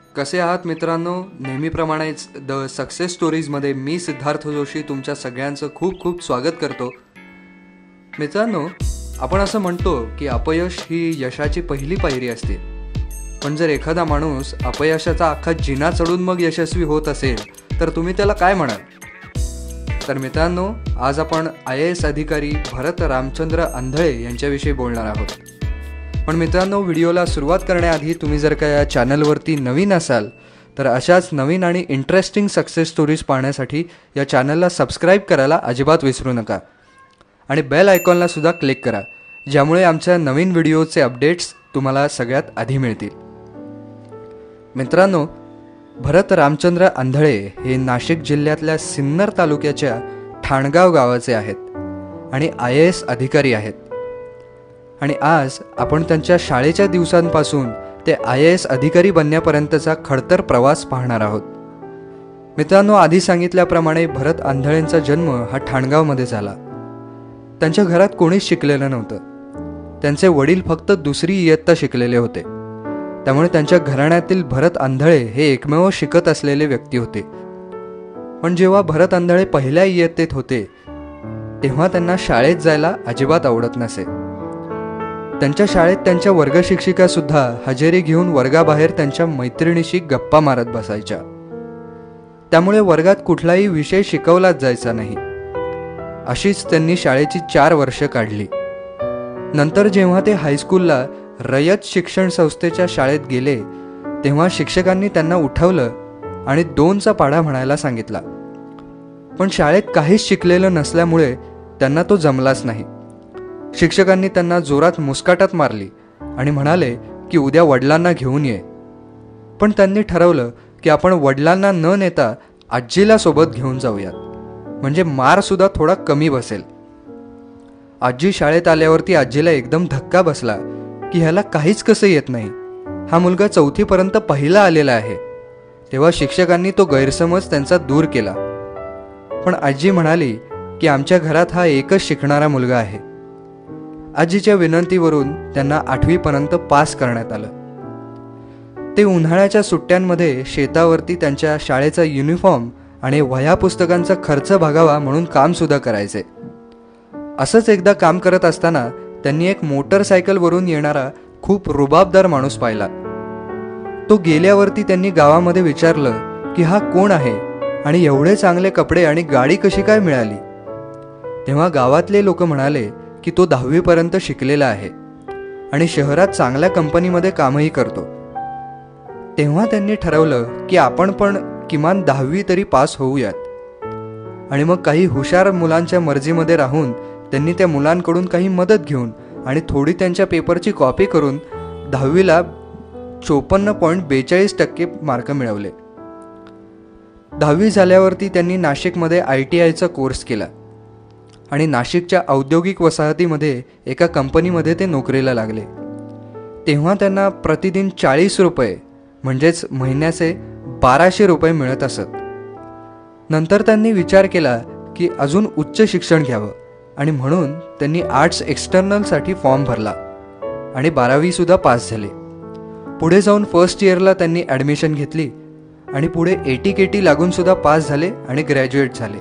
कसे आहात मित्रांनो? नेहमीप्रमाणेच द सक्सेस स्टोरीजमध्ये मी सिद्धार्थ जोशी तुमच्या सगळ्यांचं खूप खूप स्वागत करतो. मित्रांनो, आपण असं म्हणतो की अपयश ही यशाची पहिली पायरी असते. पण जर एखादा माणूस अपयशाचा अख्खा जिना चढून मग यशस्वी होत असेल तर तुम्ही त्याला काय म्हणाल? तर मित्रांनो, आज आपण IAS अधिकारी भरत रामचंद्र आंधळे यांच्याविषयी बोलणार आहोत. पण मित्रांनो, व्हिडिओला सुरुवात करण्याआधी तुम्ही जर का या चॅनलवरती नवीन असाल तर अशाच नवीन आणि इंटरेस्टिंग सक्सेस स्टोरीज पाहण्यासाठी या चॅनलला सबस्क्राईब करायला अजिबात विसरू नका आणि बेल आयकॉनला सुद्धा क्लिक करा, ज्यामुळे आमच्या नवीन व्हिडिओचे अपडेट्स तुम्हाला सगळ्यात आधी मिळतील. मित्रांनो, भरत रामचंद्र आंधळे हे नाशिक जिल्ह्यातल्या सिन्नर तालुक्याच्या ठाणगाव गावाचे आहेत आणि IAS अधिकारी आहेत. आणि आज आपण त्यांच्या शाळेच्या दिवसांपासून ते IAS अधिकारी बनण्यापर्यंतचा खडतर प्रवास पाहणार आहोत. मित्रांनो, आधी सांगितल्याप्रमाणे भरत आंधळेंचा जन्म हा ठाणगावमध्ये झाला. त्यांच्या घरात कोणीच शिकलेलं नव्हतं. त्यांचे वडील फक्त दुसरी इयत्ता शिकलेले होते. त्यामुळे त्यांच्या घराण्यातील भरत आंधळे हे एकमेव शिकत असलेले व्यक्ती होते. पण जेव्हा भरत आंधळे पहिल्या इयत्तेत होते तेव्हा त्यांना शाळेत जायला अजिबात आवडत नसे. त्यांच्या शाळेत त्यांच्या वर्गशिक्षिका सुद्धा हजेरी घेऊन वर्गाबाहेर त्यांच्या मैत्रिणीशी गप्पा मारत बसायच्या. त्यामुळे वर्गात कुठलाही विषय शिकवलाच जायचा नाही. अशीच त्यांनी शाळेची 4 वर्ष काढली. नंतर जेव्हा ते हायस्कूलला रयत शिक्षण संस्थेच्या शाळेत गेले तेव्हा शिक्षकांनी त्यांना उठवलं आणि 2चा पाढा म्हणायला सांगितला. पण शाळेत काहीच शिकलेलं नसल्यामुळे त्यांना तो जमलाच नाही. शिक्षकांनी त्यांना जोरात मुस्काटात मारली आणि म्हणाले की उद्या वडिलांना घेऊन ये. पण त्यांनी ठरवलं की आपण वडिलांना न नेता आजीला सोबत घेऊन जाऊयात, म्हणजे मार सुद्धा थोडा कमी बसेल. आजी शाळेत आल्यावरती आजीला एकदम धक्का बसला की ह्याला काहीच कसं येत नाही, हा मुलगा 4थीपर्यंत पहिला आलेला आहे. तेव्हा शिक्षकांनी तो गैरसमज त्यांचा दूर केला. पण आजी म्हणाली की आमच्या घरात हा एकच शिकणारा मुलगा आहे. आजीच्या विनंतीवरून त्यांना 8वीपर्यंत पास करण्यात आलं. ते उन्हाळ्याच्या सुट्ट्यांमध्ये शेतावरती त्यांच्या शाळेचा युनिफॉर्म आणि वह्या पुस्तकांचा खर्च भागावा म्हणून काम सुद्धा करायचे. असंच एकदा काम करत असताना त्यांनी एक मोटरसायकलवरून येणारा खूप रुबाबदार माणूस पाहिला. तो गेल्यावरती त्यांनी गावामध्ये विचारलं की हा कोण आहे आणि एवढे चांगले कपडे आणि गाडी कशी काय मिळाली. तेव्हा गावातले लोक म्हणाले की तो 10वीपर्यंत शिकलेला आहे आणि शहरात चांगल्या कंपनीमध्ये कामही करतो. तेव्हा त्यांनी ठरवलं की आपण पण किमान 10वी तरी पास होऊयात. आणि मग काही हुशार मुलांच्या मर्जीमध्ये राहून त्यांनी त्या मुलांकडून काही मदत घेऊन आणि थोडी त्यांच्या पेपरची कॉपी करून 10वीला 54.42% मार्क मिळवले. 10वी झाल्यावरती त्यांनी नाशिकमध्ये ITIचा कोर्स केला आणि नाशिकच्या औद्योगिक वसाहतीमध्ये एका कंपनीमध्ये ते नोकरीला लागले. तेव्हा त्यांना प्रतिदिन 40 रुपये म्हणजेच महिन्याचे 1200 रुपये मिळत असत. नंतर त्यांनी विचार केला की अजून उच्च शिक्षण घ्यावं आणि म्हणून त्यांनी आर्ट्स एक्सटर्नलसाठी फॉर्म भरला आणि 12वी सुद्धा पास झाले. पुढे जाऊन फर्स्ट इयरला त्यांनी ॲडमिशन घेतली आणि पुढे AT-KT लागून सुद्धा पास झाले आणि ग्रॅज्युएट झाले.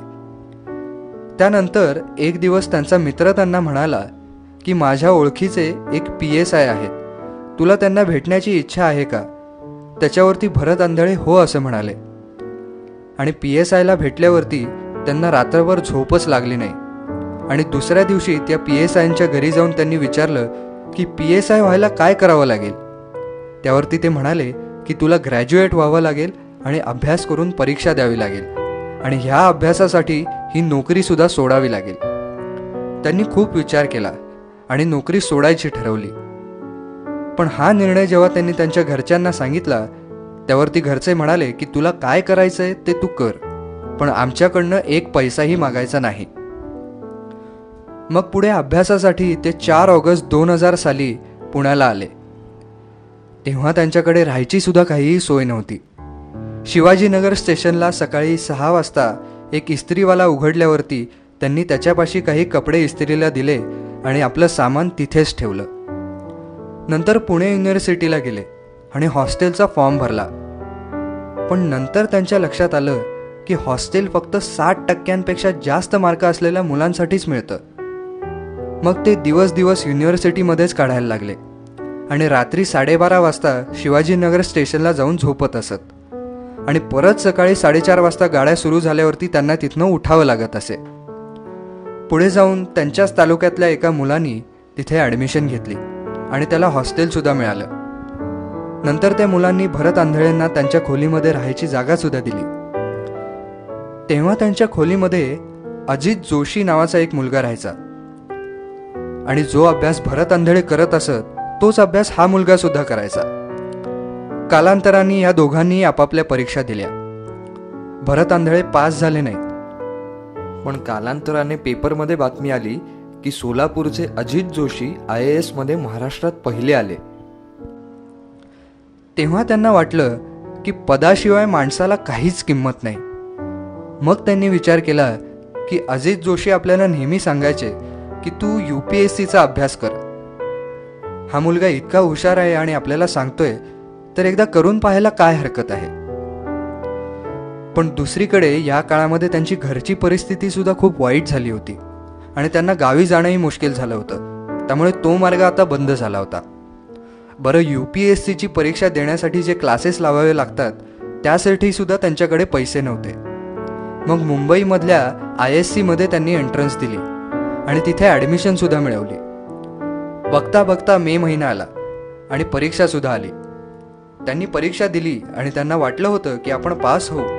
त्यानंतर एक दिवस त्यांचा मित्र त्यांना म्हणाला की माझ्या ओळखीचे एक PSI आहेत, तुला त्यांना भेटण्याची इच्छा आहे का? त्याच्यावरती भरत आंधळे हो असं म्हणाले. आणि PSIला भेटल्यावरती त्यांना रात्रभर झोपच लागली नाही. आणि दुसऱ्या दिवशी त्या PSIंच्या घरी जाऊन त्यांनी विचारलं की PSI व्हायला काय करावं लागेल. त्यावरती ते म्हणाले की तुला ग्रॅज्युएट व्हावं लागेल आणि अभ्यास करून परीक्षा द्यावी लागेल आणि ह्या अभ्यासासाठी ही नोकरी सुद्धा सोडावी लागेल. त्यांनी खूप विचार केला आणि नोकरी सोडायची ठरवली. पण हा निर्णय जेव्हा त्यांनी त्यांच्या घरच्यांना सांगितला त्यावरती घरचे म्हणाले की तुला काय करायचंय ते तू कर, पण आमच्याकडनं 1 पैसाही मागायचा नाही. मग पुढे अभ्यासासाठी ते 4 ऑगस्ट 2000 साली पुण्याला आले. तेव्हा त्यांच्याकडे राहायची सुद्धा काहीही सोय नव्हती. शिवाजीनगर स्टेशनला सकाळी 6 वाजता एक इस्त्रीवाला उघडल्यावरती त्यांनी त्याच्यापाशी काही कपडे इस्त्रीला दिले आणि आपलं सामान तिथेच ठेवलं. नंतर पुणे युनिव्हर्सिटीला गेले आणि हॉस्टेलचा फॉर्म भरला. पण नंतर त्यांच्या लक्षात आलं की हॉस्टेल फक्त 60% जास्त मार्क असलेल्या मुलांसाठीच मिळतं. मग ते दिवस युनिव्हर्सिटीमध्येच काढायला लागले आणि रात्री 12:30 वाजता शिवाजीनगर स्टेशनला जाऊन झोपत असत. आणि परत सकाळी 4:30 वाजता गाड्या सुरू झाल्यावरती त्यांना तिथनं उठावं लागत असे. पुढे जाऊन त्यांच्याच तालुक्यातल्या एका मुलानी तिथे ॲडमिशन घेतली आणि त्याला हॉस्टेलसुद्धा मिळालं. नंतर त्या मुलांनी भरत आंधळेंना त्यांच्या खोलीमध्ये राहायची जागासुद्धा दिली. तेव्हा त्यांच्या खोलीमध्ये अजित जोशी नावाचा एक मुलगा राहायचा आणि जो अभ्यास भरत आंधळे करत असत तोच अभ्यास हा मुलगा सुद्धा करायचा. कालांतराने या दोघांनी आपापल्या परीक्षा दिल्या. भरत आंधळे पास झाले नाहीत, पण कालांतराने पेपरमध्ये बातमी आली की सोलापूरचे अजित जोशी IAS मध्ये महाराष्ट्रात पहिले आले. तेव्हा त्यांना वाटलं की पदाशिवाय माणसाला काहीच किंमत नाही. मग त्यांनी विचार केला की अजित जोशी आपल्याला नेहमी सांगायचे की तू UPSCचा अभ्यास कर. हा मुलगा इतका हुशार आहे आणि आपल्याला सांगतोय तर एकदा करून पाहायला काय हरकत आहे. पण दुसरीकडे या काळामध्ये त्यांची घरची परिस्थिती सुद्धा खूप वाईट झाली होती आणि त्यांना गावी जाणंही मुश्किल झालं होतं. त्यामुळे तो मार्ग आता बंद झाला होता. बरं, UPSCची परीक्षा देण्यासाठी जे क्लासेस लावावे लागतात त्यासाठी सुद्धा त्यांच्याकडे पैसे नव्हते. मग मुंबईमधल्या ISCमध्ये त्यांनी एंट्रन्स दिली आणि तिथे ॲडमिशनसुद्धा मिळवली. बघता बघता मे महिना आला आणि परीक्षासुद्धा आली. त्यांनी परीक्षा दिली आणि त्यांना वाटलं होतं की आपण पास होऊ,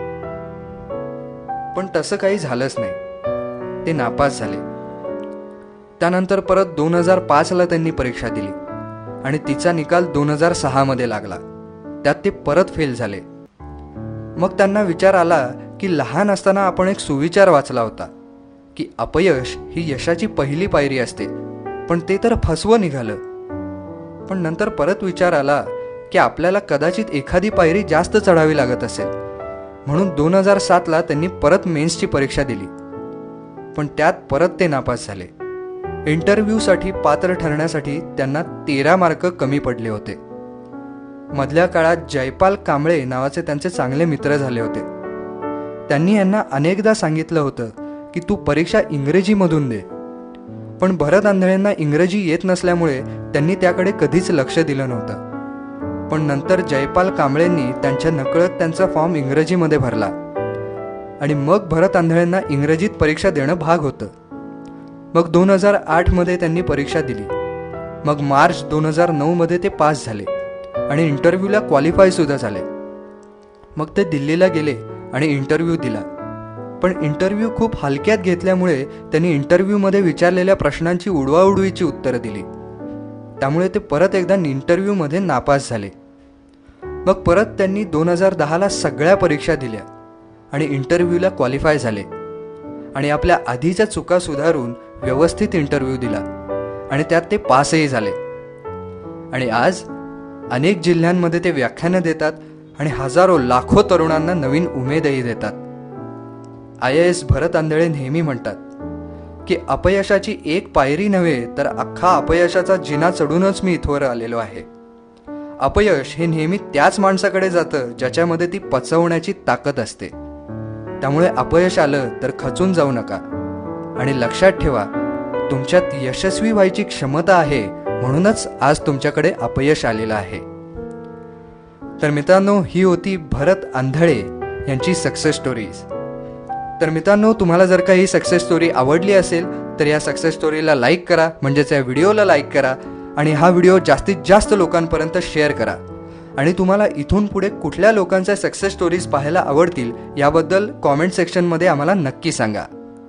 पण तसं काही झालंच नाही. ते नापास झाले. त्यानंतर परत 2005ला त्यांनी परीक्षा दिली आणि तिचा निकाल 2006 मध्ये लागला. त्यात ते परत फेल झाले. मग त्यांना विचार आला की लहान असताना आपण एक सुविचार वाचला होता की अपयश ही यशाची पहिली पायरी असते, पण ते तर फसवं निघालं. पण नंतर परत विचार आला की आपल्याला कदाचित एखादी पायरी जास्त चढावी लागत असेल. म्हणून 2007ला त्यांनी परत मेन्सची परीक्षा दिली, पण त्यात परत ते नापास झाले. इंटरव्ह्यूसाठी पात्र ठरण्यासाठी त्यांना 13 मार्क कमी पडले होते. मधल्या काळात जयपाल कांबळे नावाचे त्यांचे चांगले मित्र झाले होते. त्यांनी यांना अनेकदा सांगितलं होतं की तू परीक्षा इंग्रजीमधून दे, पण भरत आंधळेंना इंग्रजी येत नसल्यामुळे त्यांनी त्याकडे कधीच लक्ष दिलं नव्हतं. पण नंतर जयपाल कांबळेंनी त्यांच्या नकळत त्यांचा फॉर्म इंग्रजीमध्ये भरला आणि मग भरत आंधळेंना इंग्रजीत परीक्षा देणं भाग होतं. मग 2008मध्ये त्यांनी परीक्षा दिली. मग मार्च 2009मध्ये ते पास झाले आणि इंटरव्ह्यूला क्वालिफाय सुद्धा झाले. मग ते दिल्लीला गेले आणि इंटरव्ह्यू दिला. पण इंटरव्ह्यू खूप हलक्यात घेतल्यामुळे त्यांनी इंटरव्ह्यूमध्ये विचारलेल्या प्रश्नांची उडवाउडवीची उत्तरं दिली. त्यामुळे ते परत एकदा इंटरव्ह्यूमध्ये नापास झाले. मग परत त्यांनी 2010ला सगळ्या परीक्षा दिल्या आणि इंटरव्ह्यूला क्वालिफाय झाले आणि आपल्या आधीच्या चुका सुधारून व्यवस्थित इंटरव्ह्यू दिला आणि त्यात ते पासही झाले. आणि आज अनेक जिल्ह्यांमध्ये ते व्याख्यानं देतात आणि हजारो लाखो तरुणांना नवीन उमेदही देतात. IAS भरत आंधळे नेहमी म्हणतात की अपयशाची एक पायरी नव्हे तर अख्खा अपयशाचा जिना चढूनच मी इथवर आलेलो आहे. अपयश हे नेहमी त्याच माणसाकडे जातं ज्याच्यामध्ये ती पचवण्याची ताकद असते. त्यामुळे अपयश आलं तर खचून जाऊ नका आणि लक्षात ठेवा, तुमच्यात यशस्वी व्हायची क्षमता आहे, म्हणूनच आज तुमच्याकडे अपयश आलेलं आहे. तर मित्रांनो, ही होती भरत आंधळे यांची सक्सेस स्टोरीज. तर मित्रांनो, तुम्हाला जर का ही सक्सेस स्टोरी आवडली असेल तर या सक्सेस स्टोरीला लाईक करा, म्हणजेच या व्हिडिओला लाईक करा आणि हा व्हिडिओ जास्तीत जास्त लोकांपर्यंत शेअर करा. आणि तुम्हाला इथून पुढे कुठल्या लोकांच्या सक्सेस स्टोरीज पाहायला आवडतील याबद्दल कॉमेंट सेक्शनमध्ये आम्हाला नक्की सांगा.